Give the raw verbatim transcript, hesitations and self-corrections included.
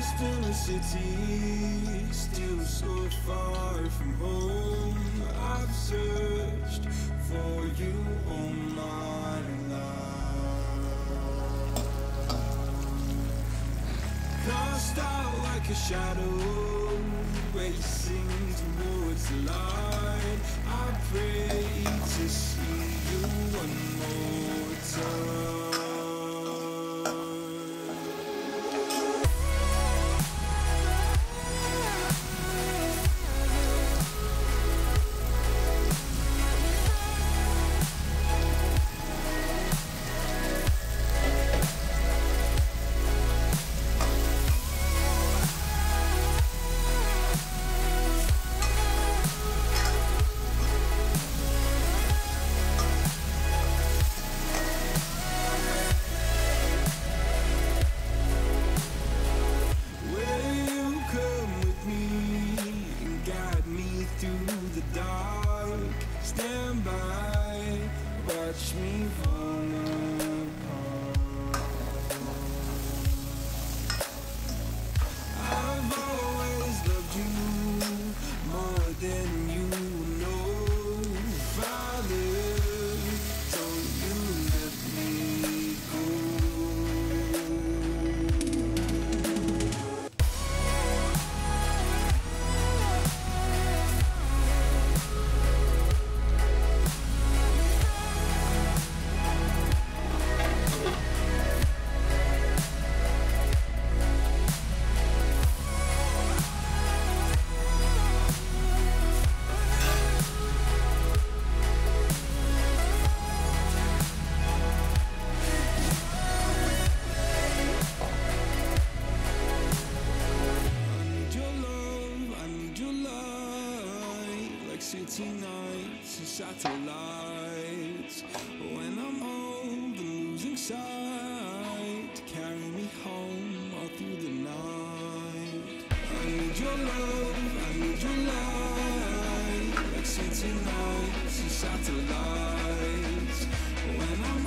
Lost in a city, still so far from home. I've searched for you all my life. Cast out like a shadow, racing towards the light. I pray to see you one more time. Through the dark, stand by, watch me fall apart. I've always loved you more than you know. Father, don't you let me go. City nights and satellites. When I'm old and losing sight, carry me home all through the night. I need your love, I need your light, like city nights and satellites. When I'm